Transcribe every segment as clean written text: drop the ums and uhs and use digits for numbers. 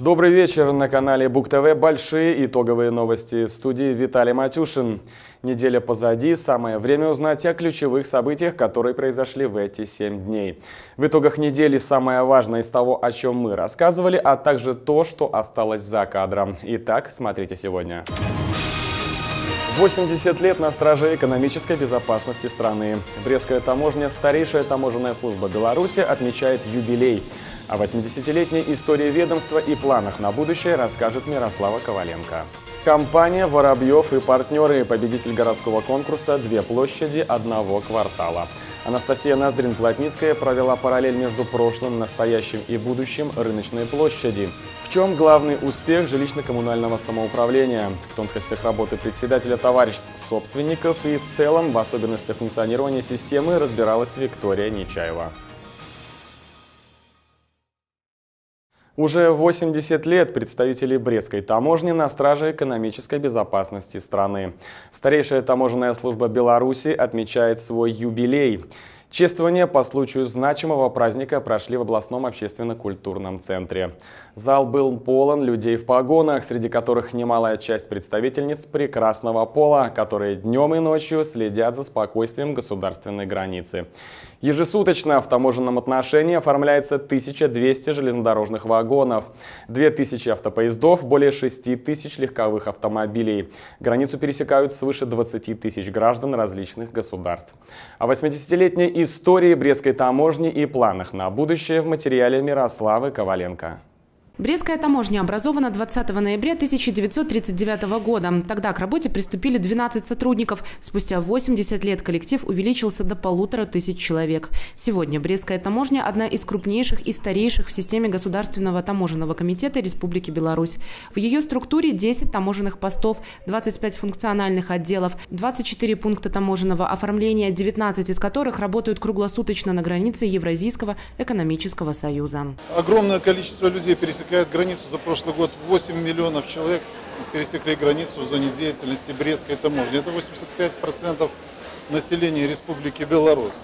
Добрый вечер. На канале Бук ТВ большие итоговые новости. В студии Виталий Матюшин. Неделя позади. Самое время узнать о ключевых событиях, которые произошли в эти 7 дней. В итогах недели самое важное из того, о чем мы рассказывали, а также то, что осталось за кадром. Итак, смотрите сегодня. 80 лет на страже экономической безопасности страны. Брестская таможня, старейшая таможенная служба Беларуси, отмечает юбилей. О 80-летней истории ведомства и планах на будущее расскажет Мирослава Коваленко. Компания «Воробьев» и партнеры, победитель городского конкурса «Две площади одного квартала». Анастасия Ноздрин-Плотницкая провела параллель между прошлым, настоящим и будущим рыночной площади. В чем главный успех жилищно-коммунального самоуправления? В тонкостях работы председателя товариществ собственников и в целом в особенностях функционирования системы разбиралась Виктория Нечаева. Уже 80 лет представители Брестской таможни на страже экономической безопасности страны. Старейшая таможенная служба Беларуси отмечает свой юбилей. Чествования по случаю значимого праздника прошли в областном общественно-культурном центре. Зал был полон людей в погонах, среди которых немалая часть представительниц прекрасного пола, которые днем и ночью следят за спокойствием государственной границы. Ежесуточно в таможенном отношении оформляется 1200 железнодорожных вагонов, 2000 автопоездов, более 6000 легковых автомобилей. Границу пересекают свыше 20 тысяч граждан различных государств. О 80-летней истории Брестской таможни и планах на будущее в материале Мирославы Коваленко. Брестская таможня образована 20 ноября 1939 года. Тогда к работе приступили 12 сотрудников. Спустя 80 лет коллектив увеличился до 1500 человек. Сегодня Брестская таможня – одна из крупнейших и старейших в системе Государственного таможенного комитета Республики Беларусь. В ее структуре 10 таможенных постов, 25 функциональных отделов, 24 пункта таможенного оформления, 19 из которых работают круглосуточно на границе Евразийского экономического союза. Огромное количество людей пересекают границу. За прошлый год 8 миллионов человек пересекли границу в зоне деятельности Брестской таможни. Это 85% населения Республики Беларусь.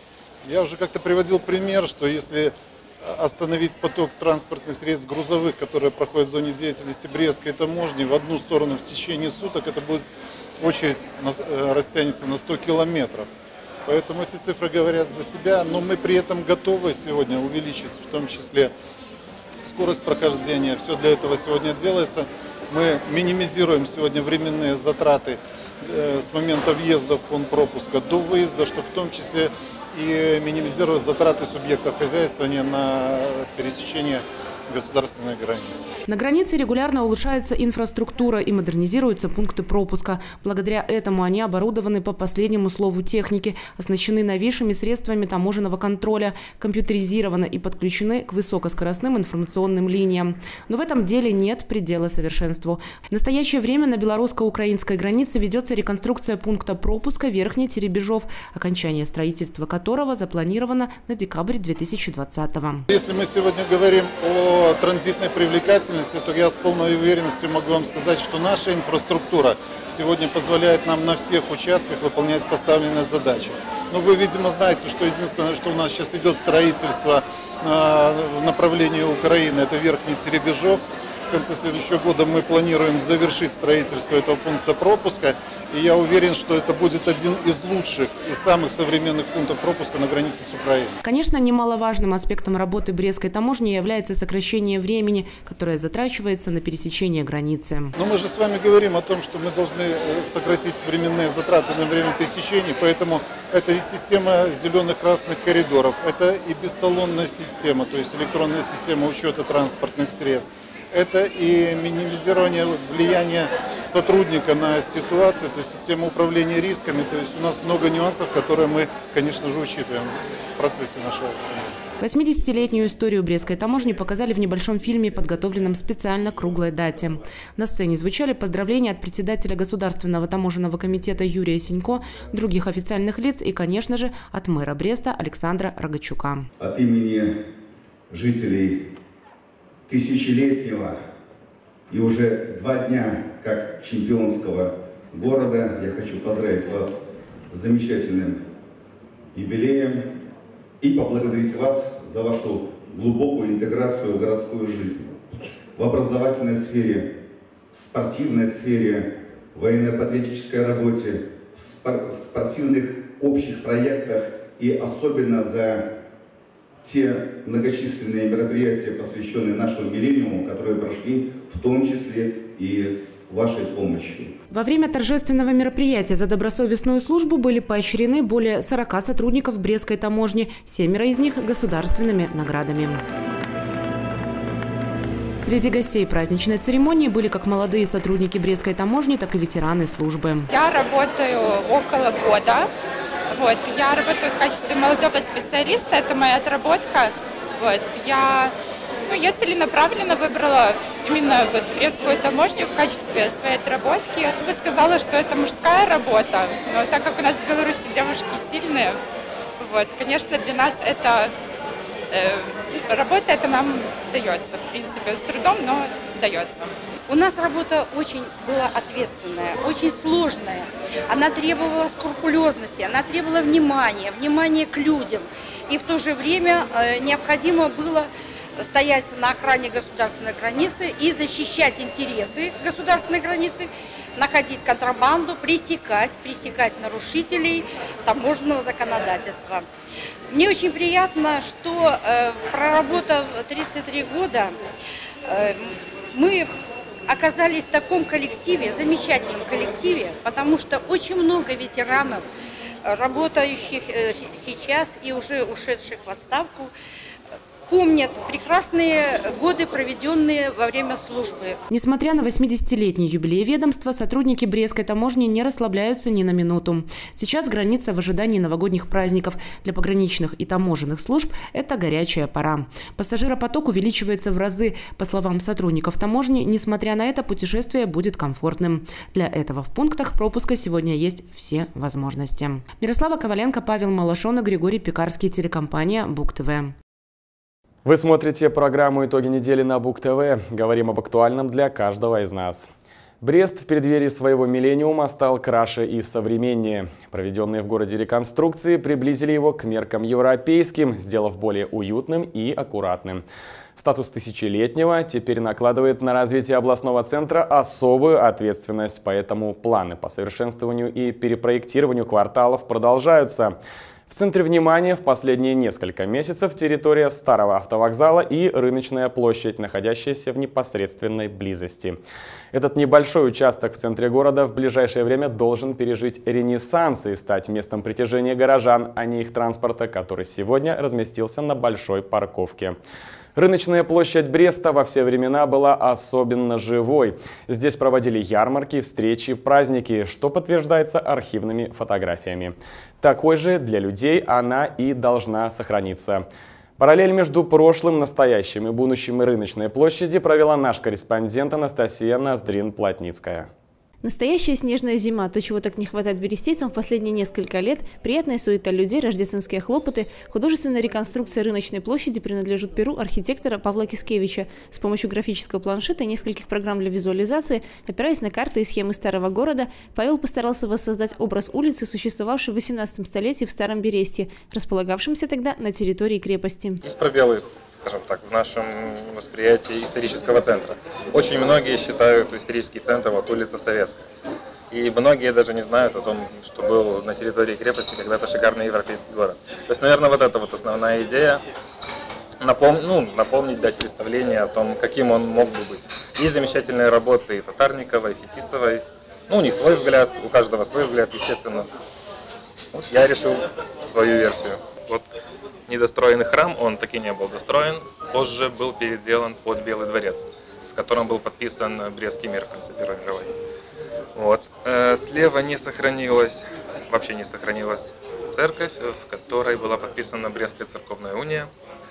Я уже как-то приводил пример, что если остановить поток транспортных средств грузовых, которые проходят в зоне деятельности Брестской таможни, в одну сторону в течение суток, это будет очередь растянется на 100 километров. Поэтому эти цифры говорят за себя, но мы при этом готовы сегодня увеличить в том числе скорость прохождения. Все для этого сегодня делается. Мы минимизируем сегодня временные затраты с момента въезда в пункт пропуска до выезда, что в том числе и минимизирует затраты субъектов хозяйствования на пересечение государственной границы. На границе регулярно улучшается инфраструктура и модернизируются пункты пропуска. Благодаря этому они оборудованы по последнему слову техники, оснащены новейшими средствами таможенного контроля, компьютеризированы и подключены к высокоскоростным информационным линиям. Но в этом деле нет предела совершенству. В настоящее время на белорусско-украинской границе ведется реконструкция пункта пропуска Верхний Теребежов, окончание строительства которого запланировано на декабрь 2020-го. Если мы сегодня говорим о транзитной привлекательности, то я с полной уверенностью могу вам сказать, что наша инфраструктура сегодня позволяет нам на всех участках выполнять поставленные задачи. Но вы, видимо, знаете, что единственное, что у нас сейчас идет строительство в направлении Украины, это Верхний Теребежов. В конце следующего года мы планируем завершить строительство этого пункта пропуска. И я уверен, что это будет один из лучших и самых современных пунктов пропуска на границе с Украиной. Конечно, немаловажным аспектом работы Брестской таможни является сокращение времени, которое затрачивается на пересечение границы. Но мы же с вами говорим о том, что мы должны сократить временные затраты на время пересечения, поэтому это и система зеленых-красных коридоров, это и бесталонная система, то есть электронная система учета транспортных средств. Это и минимизирование влияния сотрудника на ситуацию, это система управления рисками. То есть у нас много нюансов, которые мы, конечно же, учитываем в процессе нашего работы. 80-летнюю историю Брестской таможни показали в небольшом фильме, подготовленном специально к круглой дате. На сцене звучали поздравления от председателя Государственного таможенного комитета Юрия Синько, других официальных лиц и, конечно же, от мэра Бреста Александра Рогачука. От имени жителей тысячелетнего и уже 2 дня как чемпионского города я хочу поздравить вас с замечательным юбилеем и поблагодарить вас за вашу глубокую интеграцию в городскую жизнь. в образовательной сфере, в спортивной сфере, в военно-патриотической работе, в спортивных общих проектах и особенно за те многочисленные мероприятия, посвященные нашему миллениуму, которые прошли в том числе и с вашей помощью. Во время торжественного мероприятия за добросовестную службу были поощрены более 40 сотрудников Брестской таможни, 7 из них государственными наградами. Среди гостей праздничной церемонии были как молодые сотрудники Брестской таможни, так и ветераны службы. Я работаю около года. Я работаю в качестве молодого специалиста, это моя отработка. Я целенаправленно выбрала именно Брестскую таможню в качестве своей отработки. Я бы сказала, что это мужская работа, но так как у нас в Беларуси девушки сильные, конечно, для нас это работа, это нам дается, в принципе, с трудом, но дается. У нас работа очень была ответственная, очень сложная. Она требовала скрупулезности, она требовала внимания к людям. И в то же время необходимо было стоять на охране государственной границы и защищать интересы государственной границы, находить контрабанду, пресекать нарушителей таможенного законодательства. Мне очень приятно, что проработав 33 года, мы оказались в таком коллективе, замечательном коллективе, потому что очень много ветеранов, работающих сейчас и уже ушедших в отставку, помнят прекрасные годы, проведенные во время службы. Несмотря на 80-летний юбилей ведомства, сотрудники Брестской таможни не расслабляются ни на минуту. Сейчас граница в ожидании новогодних праздников. Для пограничных и таможенных служб это горячая пора. Пассажиропоток увеличивается в разы. По словам сотрудников таможни, несмотря на это, путешествие будет комфортным. Для этого в пунктах пропуска сегодня есть все возможности. Мирослава Коваленко, Павел Малашон и Григорий Пекарский, телекомпания БуК-ТВ. Вы смотрите программу «Итоги недели» на БуК-ТВ. Говорим об актуальном для каждого из нас. Брест в преддверии своего миллениума стал краше и современнее. Проведенные в городе реконструкции приблизили его к меркам европейским, сделав более уютным и аккуратным. Статус тысячелетнего теперь накладывает на развитие областного центра особую ответственность, поэтому планы по совершенствованию и перепроектированию кварталов продолжаются. В центре внимания в последние несколько месяцев территория старого автовокзала и рыночная площадь, находящаяся в непосредственной близости. Этот небольшой участок в центре города в ближайшее время должен пережить ренессанс и стать местом притяжения горожан, а не их транспорта, который сегодня разместился на большой парковке. Рыночная площадь Бреста во все времена была особенно живой. Здесь проводили ярмарки, встречи, праздники, что подтверждается архивными фотографиями. Такой же для людей она и должна сохраниться. Параллель между прошлым, настоящим и будущим рыночной площади провела наш корреспондент Анастасия Ноздрин-Плотницкая. Настоящая снежная зима, то, чего так не хватает берестейцам в последние несколько лет, приятная суета людей, рождественские хлопоты, художественная реконструкция рыночной площади принадлежит перу архитектора Павла Кискевича. С помощью графического планшета и нескольких программ для визуализации, опираясь на карты и схемы старого города, Павел постарался воссоздать образ улицы, существовавшей в 18 столетии в Старом Бересте, располагавшемся тогда на территории крепости. Есть пробелы, скажем так, в нашем восприятии исторического центра. Очень многие считают исторический центр вот улица Советская. И многие даже не знают о том, что был на территории крепости когда-то шикарный европейский город. То есть, наверное, вот это вот основная идея. Напомнить, дать представление о том, каким он мог бы быть. Есть замечательные работы и Татарниковой, и Фетисовой. У них свой взгляд, у каждого свой взгляд, естественно. Я решил свою версию. Недостроенный храм, он таки не был достроен, позже был переделан под Белый дворец, в котором был подписан Брестский мир в конце Первой мировой. Слева вообще не сохранилась церковь, в которой была подписана Брестская церковная уния.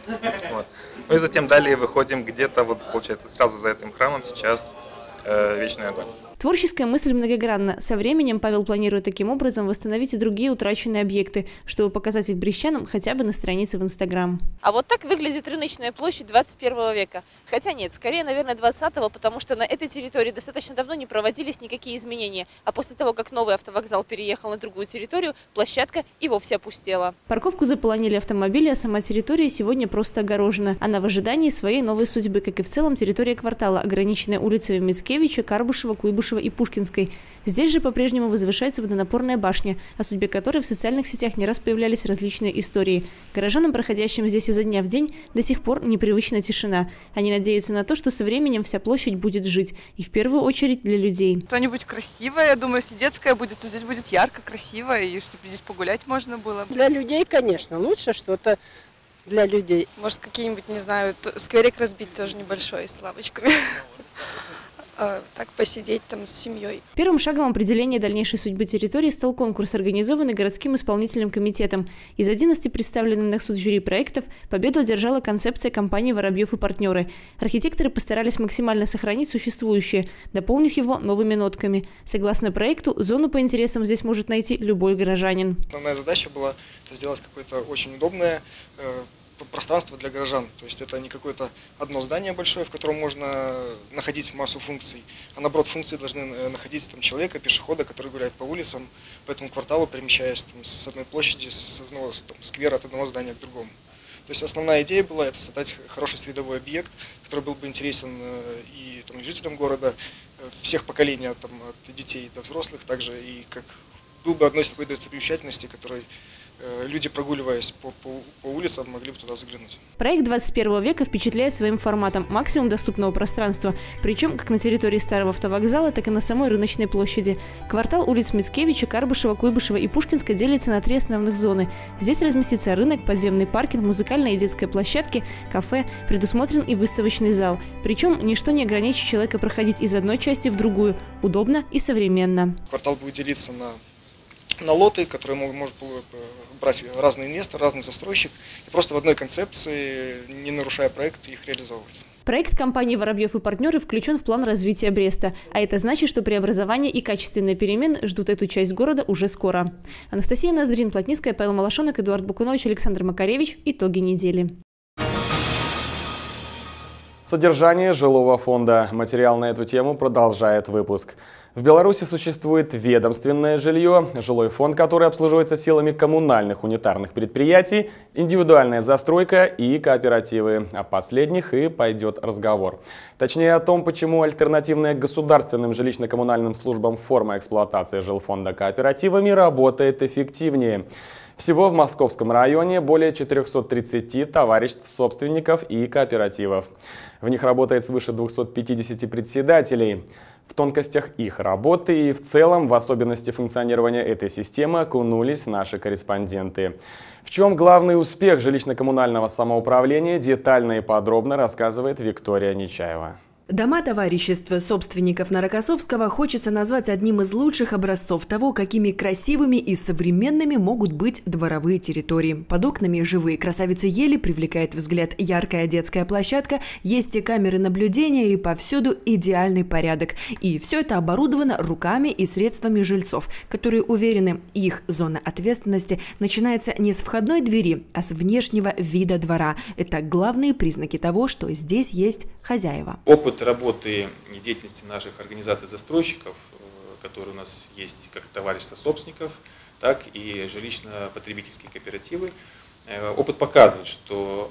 И затем далее выходим где-то, получается, сразу за этим храмом сейчас Вечный огонь. Творческая мысль многогранна. Со временем Павел планирует таким образом восстановить и другие утраченные объекты, чтобы показать их брестчанам хотя бы на странице в Инстаграм. А вот так выглядит рыночная площадь 21 века. Хотя нет, скорее, наверное, 20-го, потому что на этой территории достаточно давно не проводились никакие изменения. А после того, как новый автовокзал переехал на другую территорию, площадка и вовсе опустела. Парковку заполонили автомобили, а сама территория сегодня просто огорожена. Она в ожидании своей новой судьбы, как и в целом территория квартала, ограниченная улицами Мицкевича, Карбышева, Куйбышева и Пушкинской. Здесь же по-прежнему возвышается водонапорная башня, о судьбе которой в социальных сетях не раз появлялись различные истории. Горожанам, проходящим здесь изо дня в день, до сих пор непривычна тишина. Они надеются на то, что со временем вся площадь будет жить. И в первую очередь для людей. Что-нибудь красивое, я думаю, если детское будет, то здесь будет ярко, красиво, и чтобы здесь погулять можно было. Для людей, конечно, лучше что-то для людей. Может, какие-нибудь, не знаю, скверик разбить тоже небольшой с лавочками. Так посидеть там с семьей. Первым шагом определения дальнейшей судьбы территории стал конкурс, организованный городским исполнительным комитетом. Из 11 представленных на суд жюри проектов победу одержала концепция компании «Воробьев и партнеры». Архитекторы постарались максимально сохранить существующее, дополнив его новыми нотками. Согласно проекту, зону по интересам здесь может найти любой горожанин. Основная задача была сделать какое-то очень удобное пространство для горожан. То есть это не какое-то одно здание большое, в котором можно находить массу функций, а наоборот функции должны находить там человека, пешехода, который гуляет по улицам, по этому кварталу, перемещаясь там, с одной площади, с одного сквера, от одного здания к другому. То есть основная идея была это создать хороший средовой объект, который был бы интересен и там, жителям города всех поколений, там, от детей до взрослых, также и как был бы одной из такой достопримечательностей, которой люди, прогуливаясь по улицам, могли бы туда заглянуть. Проект 21 века впечатляет своим форматом максимум доступного пространства, причем как на территории старого автовокзала, так и на самой рыночной площади. Квартал улиц Мицкевича, Карбышева, Куйбышева и Пушкинской делится на 3 основных зоны. Здесь разместится рынок, подземный паркинг, музыкальная и детская площадки, кафе, предусмотрен и выставочный зал. Причем ничто не ограничит человека проходить из одной части в другую, удобно и современно. Квартал будет делиться на лоты, которые может брать разный инвестор, разный застройщик, и просто в одной концепции, не нарушая проект, их реализовывать. Проект компании «Воробьев и партнеры» включен в план развития Бреста, а это значит, что преобразование и качественные перемены ждут эту часть города уже скоро. Анастасия Ноздрин, Плотницкая, Павел Малашонок, Эдуард Букунович, Александр Макаревич. Итоги недели. Содержание жилого фонда. Материал на эту тему продолжает выпуск. В Беларуси существует ведомственное жилье, жилой фонд, который обслуживается силами коммунальных унитарных предприятий, индивидуальная застройка и кооперативы. О последних и пойдет разговор. Точнее о том, почему альтернативная государственным жилищно-коммунальным службам форма эксплуатации жилфонда кооперативами работает эффективнее. Всего в Московском районе более 430 товариществ собственников и кооперативов. В них работает свыше 250 председателей. В тонкостях их работы и в целом в особенности функционирования этой системы окунулись наши корреспонденты. В чем главный успех жилищно-коммунального самоуправления, детально и подробно рассказывает Виктория Нечаева. Дома товарищества собственников Нарокоссовского хочется назвать одним из лучших образцов того, какими красивыми и современными могут быть дворовые территории. Под окнами живые красавицы ели, привлекает взгляд яркая детская площадка, есть и камеры наблюдения, и повсюду идеальный порядок. И все это оборудовано руками и средствами жильцов, которые уверены, их зона ответственности начинается не с входной двери, а с внешнего вида двора. Это главные признаки того, что здесь есть хозяева. Опыт работы и деятельности наших организаций-застройщиков, которые у нас есть как товарищества собственников, так и жилищно-потребительские кооперативы, опыт показывает, что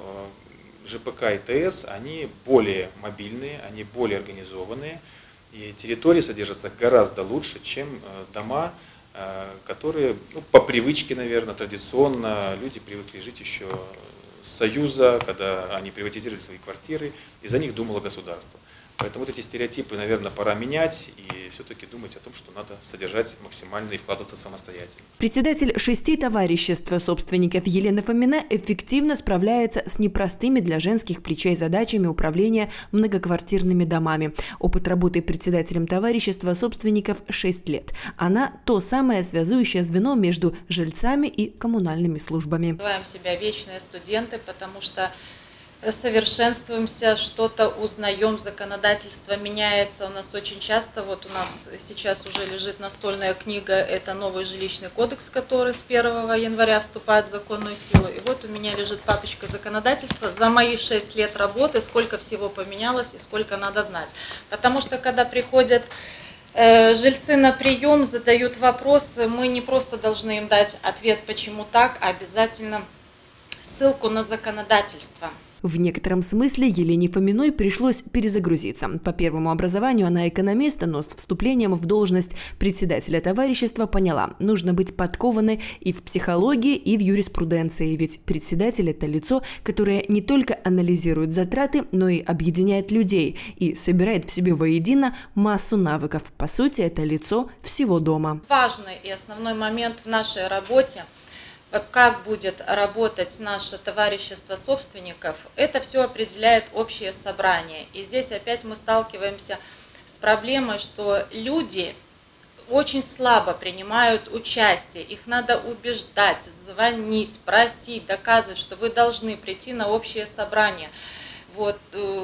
ЖПК и ТС, они более мобильные, они более организованные, и территории содержатся гораздо лучше, чем дома, которые, по привычке, наверное, традиционно люди привыкли жить еще с Союза, когда они приватизировали свои квартиры, и за них думало государство. Поэтому вот эти стереотипы, наверное, пора менять и все-таки думать о том, что надо содержать максимально и вкладываться самостоятельно. Председатель 6 товариществ собственников Елена Фомина эффективно справляется с непростыми для женских плечей задачами управления многоквартирными домами. Опыт работы председателем товарищества собственников 6 лет. Она то самое связующее звено между жильцами и коммунальными службами. Называем себя вечные студенты, потому что совершенствуемся, что-то узнаем, законодательство меняется у нас очень часто. Вот у нас сейчас уже лежит настольная книга, это новый жилищный кодекс, который с 1 января вступает в законную силу. И вот у меня лежит папочка законодательства за мои 6 лет работы, сколько всего поменялось и сколько надо знать. Потому что когда приходят жильцы на прием, задают вопросы, мы не просто должны им дать ответ, почему так, а обязательно ссылку на законодательство. В некотором смысле Елене Фоминой пришлось перезагрузиться. По первому образованию она экономист, но с вступлением в должность председателя товарищества поняла, нужно быть подкованной и в психологии, и в юриспруденции, ведь председатель – это лицо, которое не только анализирует затраты, но и объединяет людей и собирает в себе воедино массу навыков. По сути, это лицо всего дома. Важный и основной момент в нашей работе, как будет работать наше товарищество собственников, это все определяет общее собрание. И здесь опять мы сталкиваемся с проблемой, что люди очень слабо принимают участие. Их надо убеждать, звонить, просить, доказывать, что вы должны прийти на общее собрание. Вот.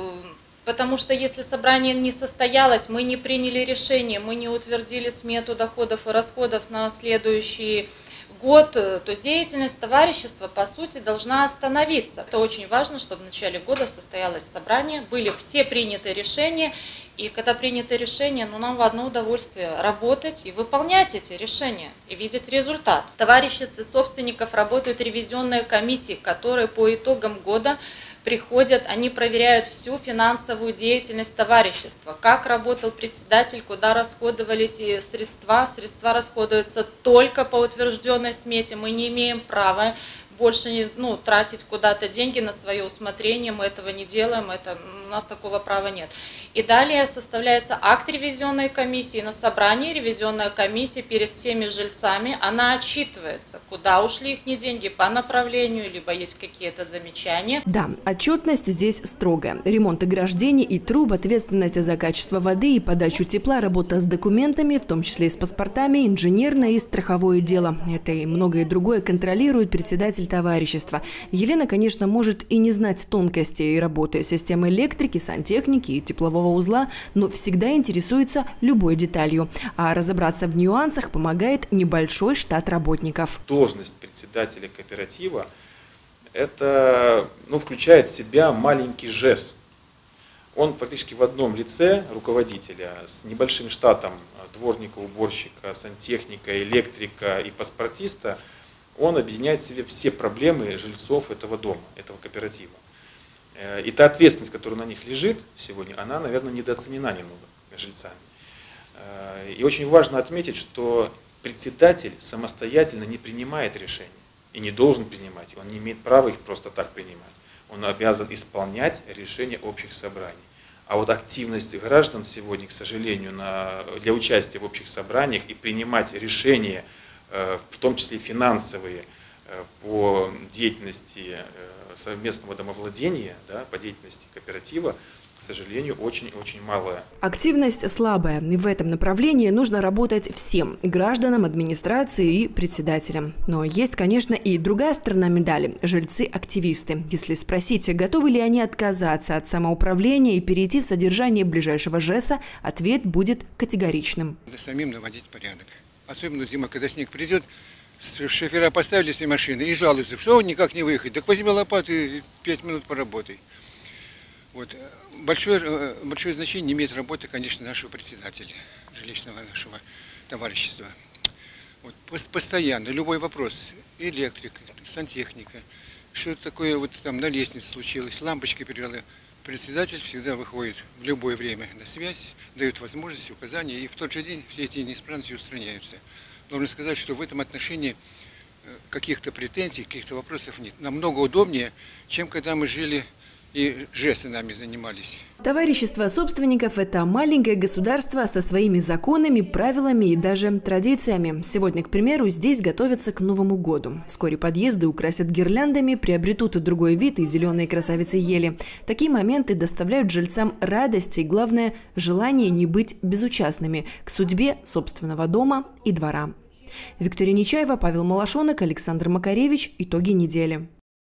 Потому что если собрание не состоялось, мы не приняли решение, мы не утвердили смету доходов и расходов на следующий год, то есть деятельность товарищества, по сути, должна остановиться. Это очень важно, чтобы в начале года состоялось собрание, были все приняты решения, и когда принято решение, нам в одно удовольствие работать и выполнять эти решения, и видеть результат. В товариществе собственников работают ревизионные комиссии, которые по итогам года приходят, они проверяют всю финансовую деятельность товарищества, как работал председатель, куда расходовались средства. Средства расходуются только по утвержденной смете, мы не имеем права больше тратить куда-то деньги на свое усмотрение, мы этого не делаем, у нас такого права нет. И далее составляется акт ревизионной комиссии. На собрании ревизионная комиссия перед всеми жильцами, она отчитывается, куда ушли их деньги по направлению, либо есть какие-то замечания. Да, отчетность здесь строгая. Ремонт ограждений и труб, ответственность за качество воды и подачу тепла, работа с документами, в том числе и с паспортами, инженерное и страховое дело. Это и многое другое контролирует председатель товарищества. Елена, конечно, может и не знать тонкостей работы системы электрики, сантехники и теплового узла, но всегда интересуется любой деталью. А разобраться в нюансах помогает небольшой штат работников. Должность председателя кооператива это, включает в себя маленький ЖЭС. Он фактически в одном лице руководителя с небольшим штатом дворника, уборщика, сантехника, электрика и паспортиста. Он объединяет в себе все проблемы жильцов этого дома, этого кооператива. И та ответственность, которая на них лежит сегодня, она, наверное, недооценена немного жильцами. И очень важно отметить, что председатель самостоятельно не принимает решения и не должен принимать. Он не имеет права их просто так принимать. Он обязан исполнять решения общих собраний. А вот активность граждан сегодня, к сожалению, для участия в общих собраниях и принимать решения, в том числе финансовые, по деятельности совместного домовладения, по деятельности кооператива, к сожалению, очень-очень малая. Активность слабая. И в этом направлении нужно работать всем – гражданам, администрации и председателям. Но есть, конечно, и другая сторона медали – жильцы-активисты. Если спросить, готовы ли они отказаться от самоуправления и перейти в содержание ближайшего ЖЭСа, ответ будет категоричным. Надо самим наводить порядок. Особенно зимой, когда снег придет, шофера поставили свои машины и жалуются, что он никак не выехать. Так возьми лопату и 5 минут поработай. Вот. Большое значение имеет работа, конечно, нашего председателя, жилищного нашего товарищества. Вот. Постоянно, любой вопрос, электрика, сантехника, что-то такое на лестнице случилось, лампочка перегорела. Председатель всегда выходит в любое время на связь, дает возможности, указания, и в тот же день все эти неисправности устраняются. Должен сказать, что в этом отношении каких-то претензий, каких-то вопросов нет. Намного удобнее, чем когда мы жили и ЖЭСы нами занимались. Товарищество собственников – это маленькое государство со своими законами, правилами и даже традициями. Сегодня, к примеру, здесь готовятся к Новому году. Вскоре подъезды украсят гирляндами, приобретут другой вид и зеленые красавицы ели. Такие моменты доставляют жильцам радость и, главное, желание не быть безучастными к судьбе собственного дома и двора. Виктория Нечаева, Павел Малашонок, Александр Макаревич. Итоги недели.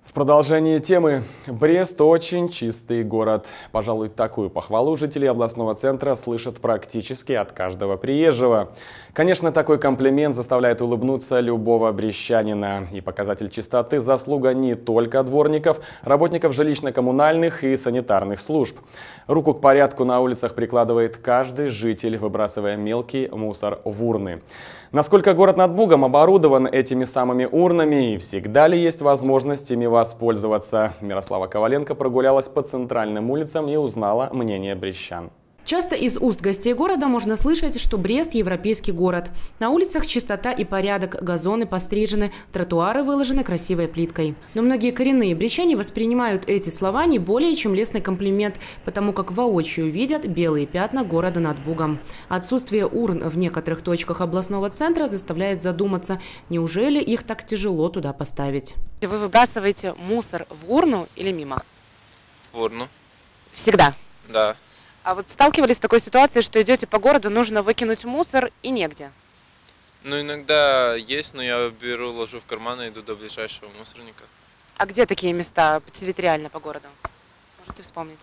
В продолжении темы. Брест – очень чистый город. Пожалуй, такую похвалу жители областного центра слышат практически от каждого приезжего. Конечно, такой комплимент заставляет улыбнуться любого брестчанина. И показатель чистоты – заслуга не только дворников, работников жилищно-коммунальных и санитарных служб. Руку к порядку на улицах прикладывает каждый житель, выбрасывая мелкий мусор в урны. Насколько город над Бугом оборудован этими самыми урнами и всегда ли есть возможность ими воспользоваться? Мирослава Коваленко прогулялась по центральным улицам и узнала мнение брестчан. Часто из уст гостей города можно слышать, что Брест – европейский город. На улицах чистота и порядок, газоны пострижены, тротуары выложены красивой плиткой. Но многие коренные брестчане воспринимают эти слова не более чем лестный комплимент, потому как воочию видят белые пятна города над Бугом. Отсутствие урн в некоторых точках областного центра заставляет задуматься, неужели их так тяжело туда поставить. Вы выбрасываете мусор в урну или мимо? В урну. Всегда? Да. А вот сталкивались с такой ситуацией, что идете по городу, нужно выкинуть мусор и негде? Ну, иногда есть, но я беру, ложу в карман и иду до ближайшего мусорника. А где такие места территориально по городу? Можете вспомнить?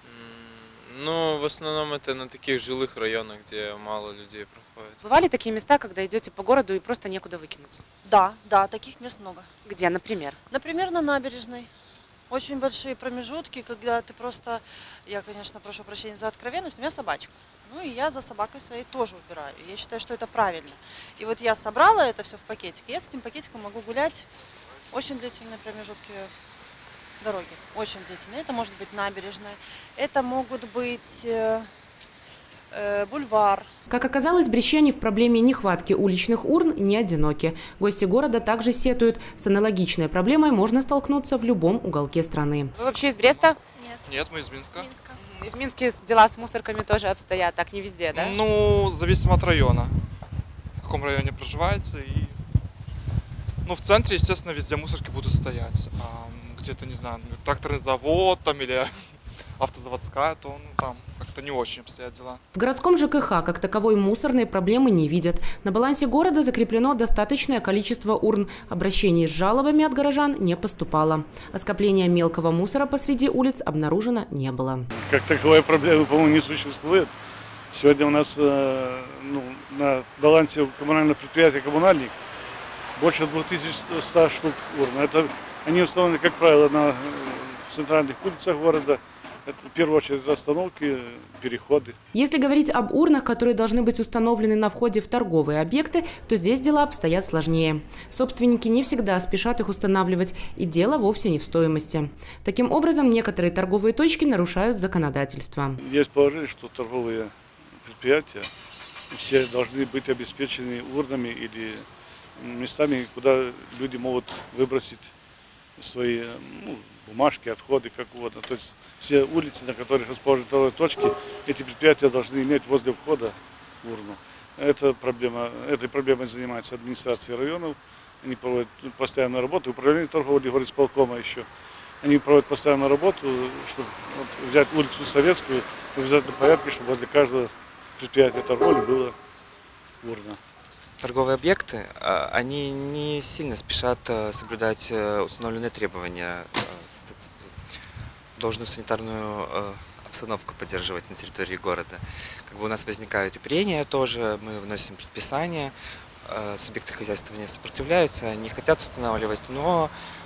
Ну, в основном это на таких жилых районах, где мало людей проходит. Бывали такие места, когда идете по городу и просто некуда выкинуть? Да, таких мест много. Где, например? Например, на набережной. Очень большие промежутки, когда ты просто, я, конечно, прошу прощения за откровенность, у меня собачка. Ну и я за собакой своей тоже убираю. Я считаю, что это правильно. И вот я собрала это все в пакетик, и я с этим пакетиком могу гулять очень длительные промежутки дороги. Очень длительные. Это может быть набережная, это могут быть бульвар. Как оказалось, брестчане в проблеме нехватки уличных урн не одиноки. Гости города также сетуют. С аналогичной проблемой можно столкнуться в любом уголке страны. Вы вообще из Бреста? Нет, мы из Минска. И в Минске дела с мусорками тоже обстоят, так не везде, да? Ну, зависит от района. В каком районе проживаете. Ну, в центре, естественно, везде мусорки будут стоять. А где-то, не знаю, тракторный завод там или автозаводская, то там как-то не очень обстоят дела. В городском ЖКХ как таковой мусорной проблемы не видят. На балансе города закреплено достаточное количество урн. Обращений с жалобами от горожан не поступало. А скопления мелкого мусора посреди улиц обнаружено не было. Как таковой проблемы, по-моему, не существует. Сегодня у нас на балансе коммунального предприятия «Коммунальник» больше 2100 штук урн. Они установлены, как правило, на центральных улицах города. Это, в первую очередь, остановки, переходы. Если говорить об урнах, которые должны быть установлены на входе в торговые объекты, то здесь дела обстоят сложнее. Собственники не всегда спешат их устанавливать, и дело вовсе не в стоимости. Таким образом, некоторые торговые точки нарушают законодательство. Есть положение, что торговые предприятия все должны быть обеспечены урнами или местами, куда люди могут выбросить свои бумажки, отходы, как угодно. То есть все улицы, на которых расположены торговые точки, эти предприятия должны иметь возле входа урну. Этой проблемой занимается администрация районов. Они проводят постоянную работу. Управление торговли горисполкома еще. Они проводят постоянную работу, чтобы взять улицу Советскую в обязательном порядке, чтобы возле каждого предприятия торговли была урна. Торговые объекты, они не сильно спешат соблюдать установленные требования, должную санитарную обстановку поддерживать на территории города. У нас возникают и прения тоже, мы вносим предписания, субъекты хозяйства не сопротивляются, не хотят устанавливать, но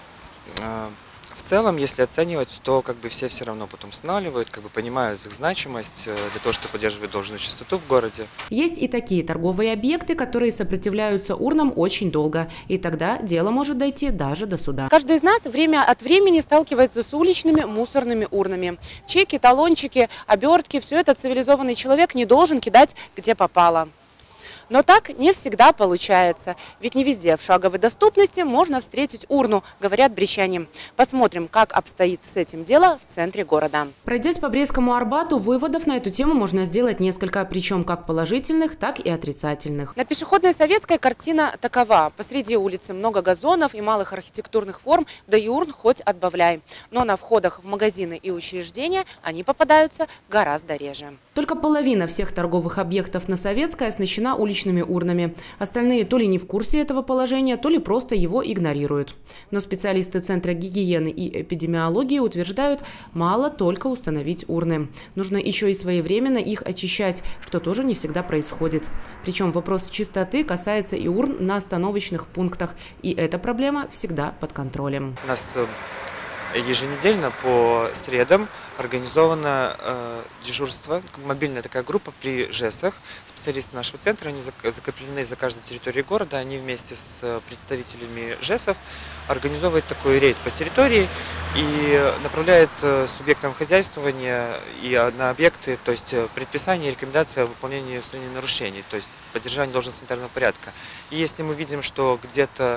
в целом, если оценивать, то все равно потом устанавливают, понимают их значимость для того, чтобы поддерживать должную чистоту в городе. Есть и такие торговые объекты, которые сопротивляются урнам очень долго, и тогда дело может дойти даже до суда. Каждый из нас время от времени сталкивается с уличными мусорными урнами. Чеки, талончики, обертки – все это цивилизованный человек не должен кидать где попало. Но так не всегда получается, ведь не везде в шаговой доступности можно встретить урну, говорят брестчане. Посмотрим, как обстоит с этим дело в центре города. Пройдясь по Брестскому Арбату, выводов на эту тему можно сделать несколько, причем как положительных, так и отрицательных. На пешеходной Советской картина такова. Посреди улицы много газонов и малых архитектурных форм, да и урн хоть отбавляй. Но на входах в магазины и учреждения они попадаются гораздо реже. Только половина всех торговых объектов на Советской оснащена уличной уличными урнами. Остальные то ли не в курсе этого положения, то ли просто его игнорируют. Но специалисты Центра гигиены и эпидемиологии утверждают, мало только установить урны. Нужно еще и своевременно их очищать, что тоже не всегда происходит. Причем вопрос чистоты касается и урн на остановочных пунктах. И эта проблема всегда под контролем. У нас еженедельно по средам организовано дежурство, мобильная такая группа при ЖЭСах. Специалисты нашего центра, они закреплены за каждой территорией города, они вместе с представителями ЖЭСов организовывают такой рейд по территории и направляют субъектам хозяйствования и на объекты, то есть предписания и рекомендации о выполнении нарушений, то есть поддержанию должного санитарного порядка. И если мы видим, что где-то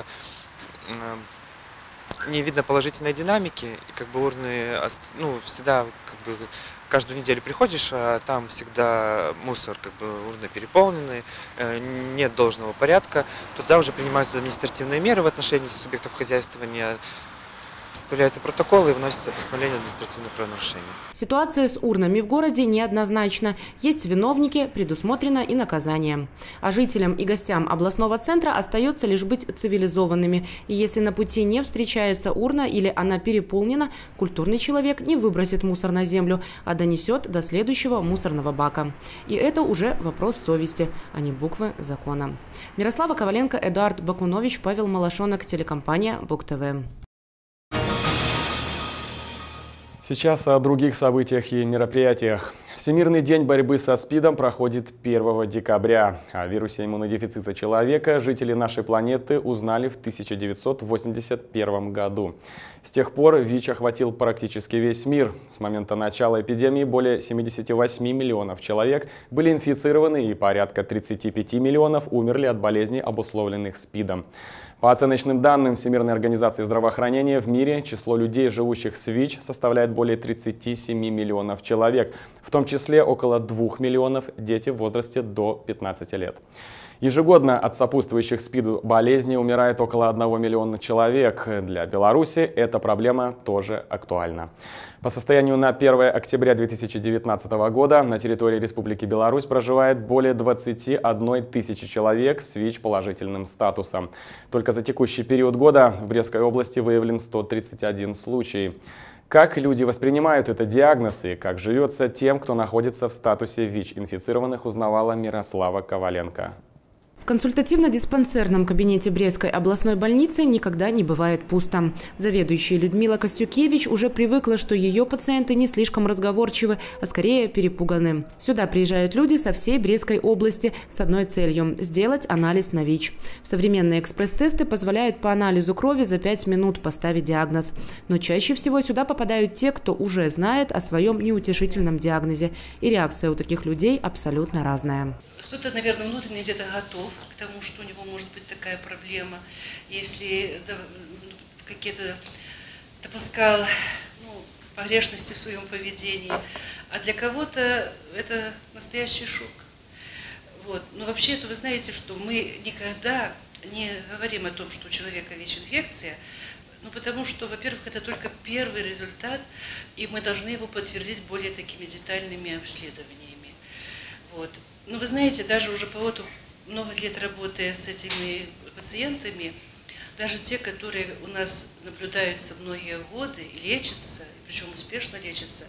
не видно положительной динамики, и как бы урны, всегда как бы каждую неделю приходишь, а там всегда мусор, как бы урны переполнены, нет должного порядка, туда уже принимаются административные меры в отношении субъектов хозяйствования, составляются протоколы и вносятся постановление административного правонарушения. Ситуация с урнами в городе неоднозначна. Есть виновники, предусмотрено и наказание. А жителям и гостям областного центра остается лишь быть цивилизованными. И если на пути не встречается урна или она переполнена, культурный человек не выбросит мусор на землю, а донесет до следующего мусорного бака. И это уже вопрос совести, а не буквы закона. Мирослава Коваленко, Эдуард Бакунович, Павел Малашонок, телекомпания БугТV. Сейчас о других событиях и мероприятиях. Всемирный день борьбы со СПИДом проходит 1 декабря. О вирусе иммунодефицита человека жители нашей планеты узнали в 1981 году. С тех пор ВИЧ охватил практически весь мир. С момента начала эпидемии более 78 миллионов человек были инфицированы и порядка 35 миллионов умерли от болезней, обусловленных СПИДом. По оценочным данным Всемирной организации здравоохранения, в мире число людей, живущих с ВИЧ, составляет более 37 миллионов человек, в том числе около 2 миллионов дети в возрасте до 15 лет. Ежегодно от сопутствующих СПИДу болезней умирает около 1 миллиона человек. Для Беларуси эта проблема тоже актуальна. По состоянию на 1 октября 2019 года на территории Республики Беларусь проживает более 21 тысячи человек с ВИЧ-положительным статусом. Только за текущий период года в Брестской области выявлен 131 случай. Как люди воспринимают этот диагноз и как живется тем, кто находится в статусе ВИЧ-инфицированных, узнавала Мирослава Коваленко. В консультативно-диспансерном кабинете Брестской областной больницы никогда не бывает пусто. Заведующая Людмила Костюкевич уже привыкла, что ее пациенты не слишком разговорчивы, а скорее перепуганы. Сюда приезжают люди со всей Брестской области с одной целью – сделать анализ на ВИЧ. Современные экспресс-тесты позволяют по анализу крови за 5 минут поставить диагноз. Но чаще всего сюда попадают те, кто уже знает о своем неутешительном диагнозе. И реакция у таких людей абсолютно разная. Кто-то, наверное, внутренне где-то готов к тому, что у него может быть такая проблема, если какие-то допускал погрешности в своем поведении. А для кого-то это настоящий шок. Вот. Но вообще-то вы знаете, что мы никогда не говорим о том, что у человека ВИЧ-инфекция, потому что, во-первых, это только первый результат, и мы должны его подтвердить более такими детальными обследованиями. Вот. Но вы знаете, даже уже по опыту, много лет работая с этими пациентами, даже те, которые у нас наблюдаются многие годы и лечатся, причем успешно лечатся,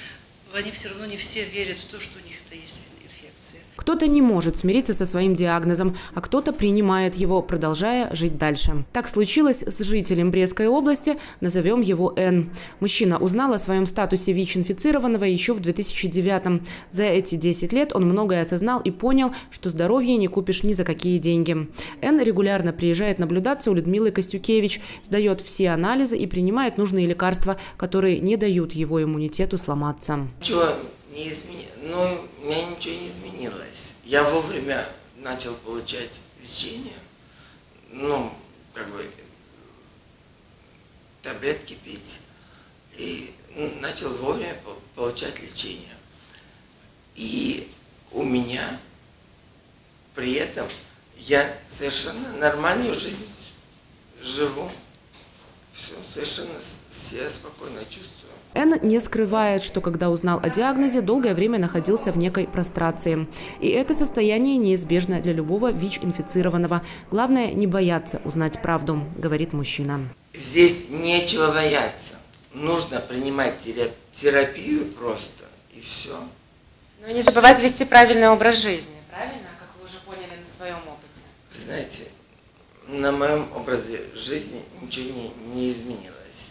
они все равно не все верят в то, что у них это есть инфекция. Кто-то не может смириться со своим диагнозом, а кто-то принимает его, продолжая жить дальше. Так случилось с жителем Брестской области, назовем его Н. Мужчина узнал о своем статусе ВИЧ-инфицированного еще в 2009-м. За эти 10 лет он многое осознал и понял, что здоровье не купишь ни за какие деньги. Н регулярно приезжает наблюдаться у Людмилы Костюкевич, сдает все анализы и принимает нужные лекарства, которые не дают его иммунитету сломаться. Ничего не изменилось, но у меня ничего не изменилось. Я вовремя начал получать лечение, таблетки пить, и начал вовремя получать лечение. И у меня при этом я совершенно нормальную жизнь живу. Все, совершенно себя спокойно чувствую. Н не скрывает, что когда узнал о диагнозе, долгое время находился в некой прострации. И это состояние неизбежно для любого ВИЧ-инфицированного. Главное не бояться узнать правду, говорит мужчина. Здесь нечего бояться. Нужно принимать терапию просто, и все. Ну и не забывать вести правильный образ жизни, правильно? Как вы уже поняли на своем опыте. Вы знаете, на моем образе жизни ничего не изменилось.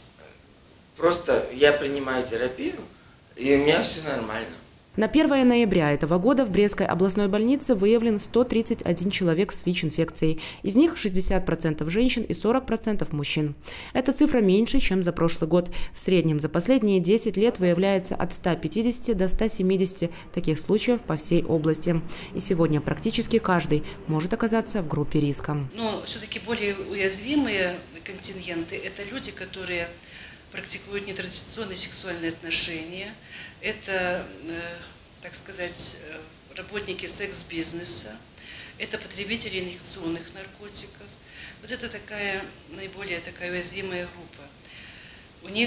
Просто я принимаю терапию, и у меня все нормально. На 1 ноября этого года в Брестской областной больнице выявлен 131 человек с ВИЧ-инфекцией. Из них 60% женщин и 40% мужчин. Эта цифра меньше, чем за прошлый год. В среднем за последние 10 лет выявляется от 150 до 170 таких случаев по всей области. И сегодня практически каждый может оказаться в группе риска. Но все-таки более уязвимые контингенты – это люди, которые практикуют нетрадиционные сексуальные отношения. Это, так сказать, работники секс-бизнеса, это потребители инъекционных наркотиков. Вот это наиболее такая уязвимая группа. У них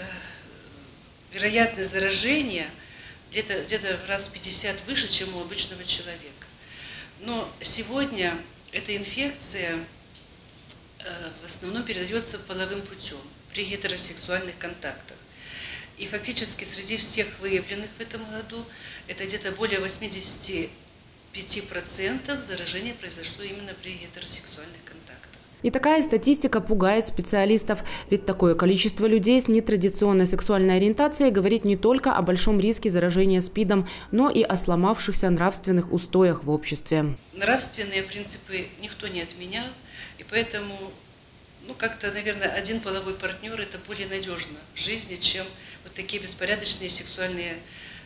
вероятность заражения где-то в раз 50 выше, чем у обычного человека. Но сегодня эта инфекция в основном передается половым путем при гетеросексуальных контактах. И фактически среди всех выявленных в этом году это где-то более 85% заражения произошло именно при гетеросексуальных контактах. И такая статистика пугает специалистов. Ведь такое количество людей с нетрадиционной сексуальной ориентацией говорит не только о большом риске заражения СПИДом, но и о сломавшихся нравственных устоях в обществе. Нравственные принципы никто не отменял, и поэтому как-то, наверное, один половой партнер – это более надежно в жизни, чем вот такие беспорядочные сексуальные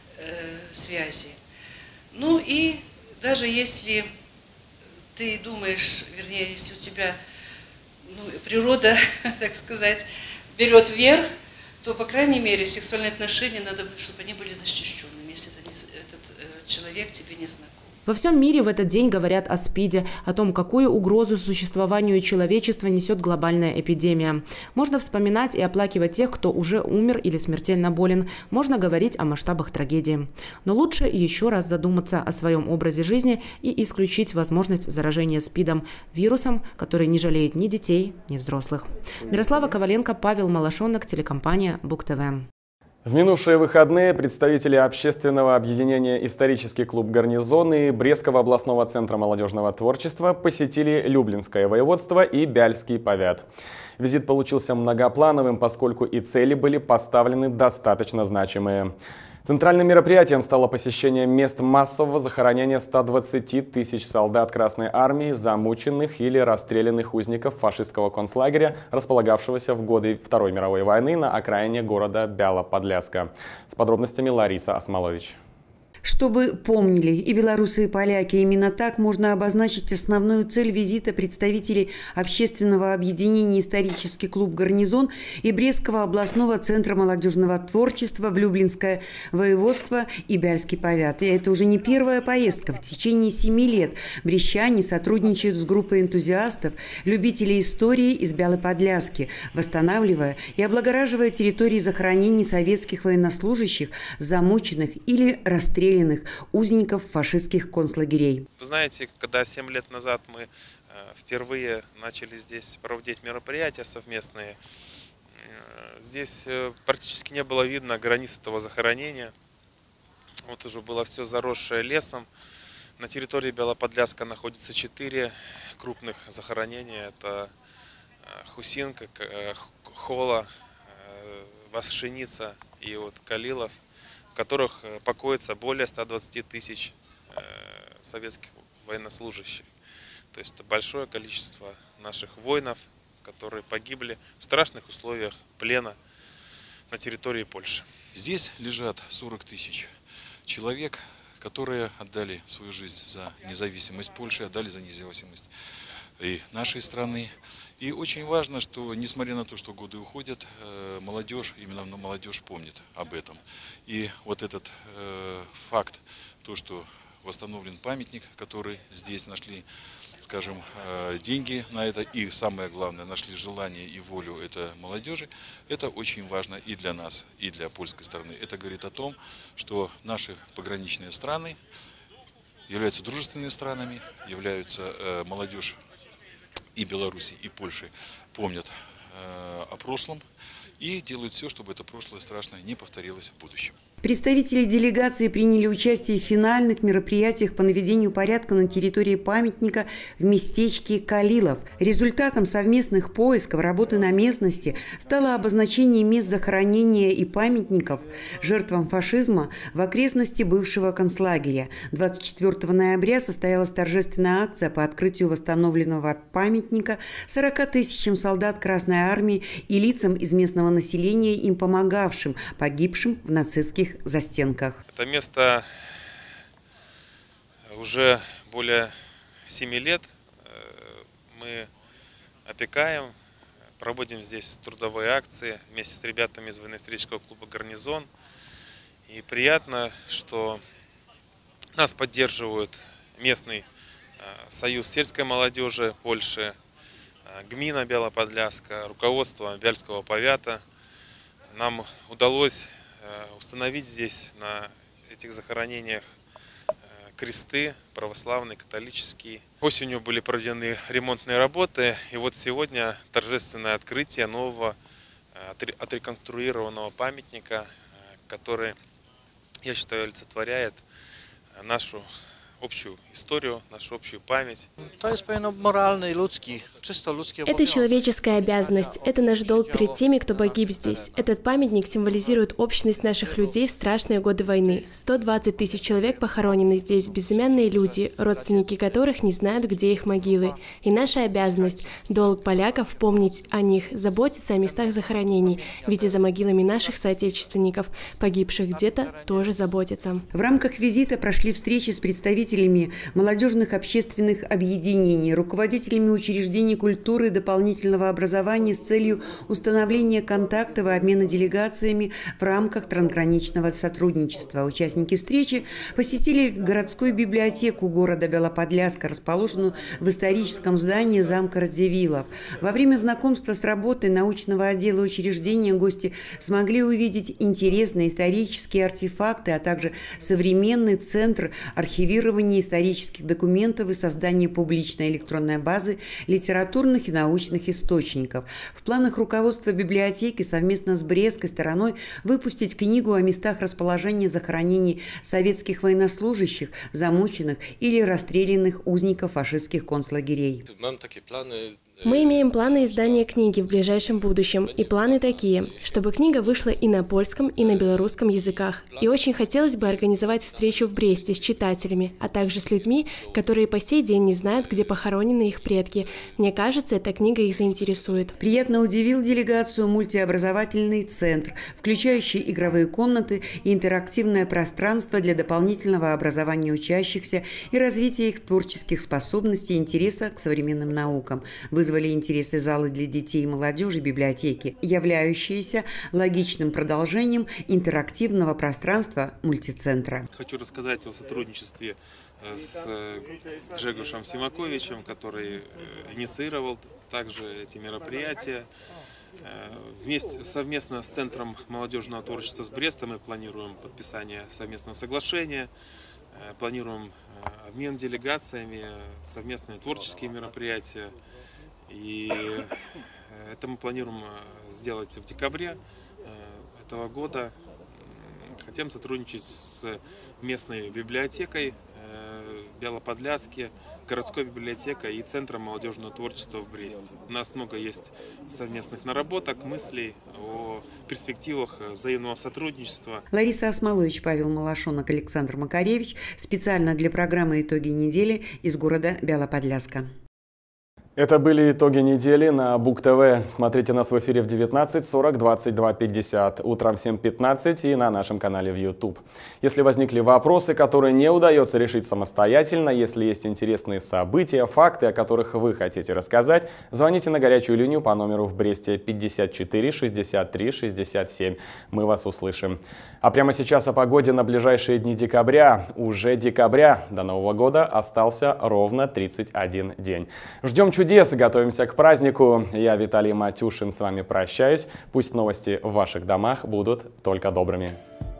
связи. Ну и даже если ты думаешь, вернее, если у тебя природа, так сказать, берет вверх, то, по крайней мере, сексуальные отношения надо, чтобы они были защищенными, если этот человек тебе не знаком. Во всем мире в этот день говорят о СПИДе, о том, какую угрозу существованию человечества несет глобальная эпидемия. Можно вспоминать и оплакивать тех, кто уже умер или смертельно болен. Можно говорить о масштабах трагедии. Но лучше еще раз задуматься о своем образе жизни и исключить возможность заражения СПИДом, вирусом, который не жалеет ни детей, ни взрослых. Мирослава Коваленко, Павел Малашонок, телекомпания Бук-ТВ. В минувшие выходные представители общественного объединения «Исторический клуб «Гарнизон» и Брестского областного центра молодежного творчества посетили Люблинское воеводство и Бяльский повят. Визит получился многоплановым, поскольку и цели были поставлены достаточно значимые. Центральным мероприятием стало посещение мест массового захоронения 120 тысяч солдат Красной Армии, замученных или расстрелянных узников фашистского концлагеря, располагавшегося в годы Второй мировой войны на окраине города Бяла-Подляска. С подробностями Лариса Осмолович. Чтобы помнили и белорусы, и поляки, именно так можно обозначить основную цель визита представителей общественного объединения «Исторический клуб «Гарнизон» и Брестского областного центра молодежного творчества в Люблинское воеводство и Бяльский повят. И это уже не первая поездка. В течение 7 лет брестчане сотрудничают с группой энтузиастов, любителей истории из Бялы-Подляски, восстанавливая и облагораживая территории захоронений советских военнослужащих, замученных или расстрелянных узников фашистских концлагерей. Вы знаете, когда 7 лет назад мы впервые начали здесь проводить мероприятия совместные, здесь практически не было видно границ этого захоронения. Вот уже было все заросшее лесом. На территории Бяла-Подляска находится 4 крупных захоронения. Это Хусинка, Хола, Восшеница и вот Калилов, в которых покоится более 120 тысяч советских военнослужащих. То есть это большое количество наших воинов, которые погибли в страшных условиях плена на территории Польши. Здесь лежат 40 тысяч человек, которые отдали свою жизнь за независимость Польши, отдали за независимость и нашей страны. И очень важно, что несмотря на то, что годы уходят, молодежь, именно молодежь помнит об этом. И вот этот факт, то, что восстановлен памятник, который здесь нашли, скажем, деньги на это. И самое главное, нашли желание и волю это молодежи. Это очень важно и для нас, и для польской стороны. Это говорит о том, что наши пограничные страны являются дружественными странами, являются молодежь и Беларуси, и Польши помнят о прошлом и делают все, чтобы это прошлое страшное не повторилось в будущем. Представители делегации приняли участие в финальных мероприятиях по наведению порядка на территории памятника в местечке Калилов. Результатом совместных поисков, работы на местности стало обозначение мест захоронения и памятников жертвам фашизма в окрестности бывшего концлагеря. 24 ноября состоялась торжественная акция по открытию восстановленного памятника 40 тысячам солдат Красной Армии и лицам из местного населения, им помогавшим, погибшим в нацистских застенках. Это место уже более 7 лет мы опекаем, проводим здесь трудовые акции вместе с ребятами из военно-исторического клуба «Гарнизон». И приятно, что нас поддерживают местный союз сельской молодежи Польши, гмина Белоподляска, руководство Бяльского повята. Нам удалось установить здесь на этих захоронениях кресты православные, католические. Осенью были проведены ремонтные работы, и вот сегодня торжественное открытие нового отреконструированного памятника, который, я считаю, олицетворяет нашу общую историю, нашу общую память. Это человеческая обязанность, это наш долг перед теми, кто погиб здесь. Этот памятник символизирует общность наших людей в страшные годы войны. 120 тысяч человек похоронены здесь, безымянные люди, родственники которых не знают, где их могилы. И наша обязанность, долг поляков, помнить о них, заботиться о местах захоронений, ведь и за могилами наших соотечественников, погибших где-то, тоже заботятся. В рамках визита прошли встречи с представителями молодежных общественных объединений, руководителями учреждений культуры и дополнительного образования с целью установления контактов и обмена делегациями в рамках трансграничного сотрудничества. Участники встречи посетили городскую библиотеку города Белоподляска, расположенную в историческом здании замка Радзивиллов. Во время знакомства с работой научного отдела учреждения гости смогли увидеть интересные исторические артефакты, а также современный центр архивирования исторических документов и создания публичной электронной базы литературных и научных источников. В планах руководства библиотеки совместно с брестской стороной выпустить книгу о местах расположения захоронений советских военнослужащих, замученных или расстрелянных узников фашистских концлагерей. Мы имеем планы издания книги в ближайшем будущем, и планы такие, чтобы книга вышла и на польском, и на белорусском языках. И очень хотелось бы организовать встречу в Бресте с читателями, а также с людьми, которые по сей день не знают, где похоронены их предки. Мне кажется, эта книга их заинтересует. Приятно удивил делегацию мультиобразовательный центр, включающий игровые комнаты и интерактивное пространство для дополнительного образования учащихся и развития их творческих способностей и интереса к современным наукам. Вызвали интересы залы для детей и молодежи библиотеки, являющиеся логичным продолжением интерактивного пространства мультицентра. Хочу рассказать о сотрудничестве с Гжегошем Симаковичем, который инициировал также эти мероприятия. Совместно с Центром молодежного творчества с Бреста мы планируем подписание совместного соглашения, планируем обмен делегациями, совместные творческие мероприятия. И это мы планируем сделать в декабре этого года. Хотим сотрудничать с местной библиотекой Белоподляски, городской библиотекой и Центром молодежного творчества в Бресте. У нас много есть совместных наработок, мыслей о перспективах взаимного сотрудничества. Лариса Осмолович, Павел Малашонок, Александр Макаревич. Специально для программы «Итоги недели» из города Белоподляска. Это были итоги недели на Буг-ТВ. Смотрите нас в эфире в 19, 40, 22, 50, утром в 7:15 и на нашем канале в YouTube. Если возникли вопросы, которые не удается решить самостоятельно, если есть интересные события, факты, о которых вы хотите рассказать, звоните на горячую линию по номеру в Бресте 54 63 67. Мы вас услышим. А прямо сейчас о погоде на ближайшие дни декабря. Уже декабря. До Нового года остался ровно 31 день. Ждем чудес и готовимся к празднику. Я, Виталий Матюшин, с вами прощаюсь. Пусть новости в ваших домах будут только добрыми.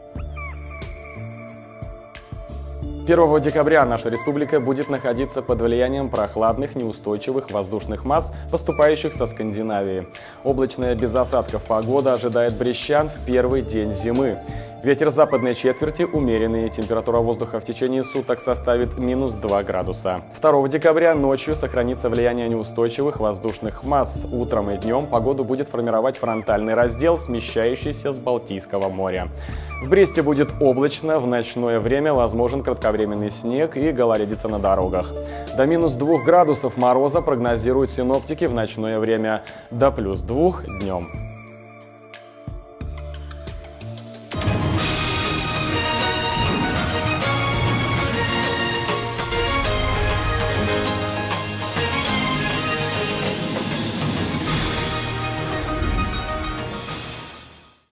1 декабря наша республика будет находиться под влиянием прохладных, неустойчивых воздушных масс, поступающих со Скандинавии. Облачная без осадков погода ожидает брестчан в первый день зимы. Ветер западной четверти умеренный, температура воздуха в течение суток составит -2 градуса. 2 декабря ночью сохранится влияние неустойчивых воздушных масс. Утром и днем погоду будет формировать фронтальный раздел, смещающийся с Балтийского моря. В Бресте будет облачно, в ночное время возможен кратковременный снег и гололедица на дорогах. До -2 градусов мороза прогнозируют синоптики в ночное время, до +2 днем.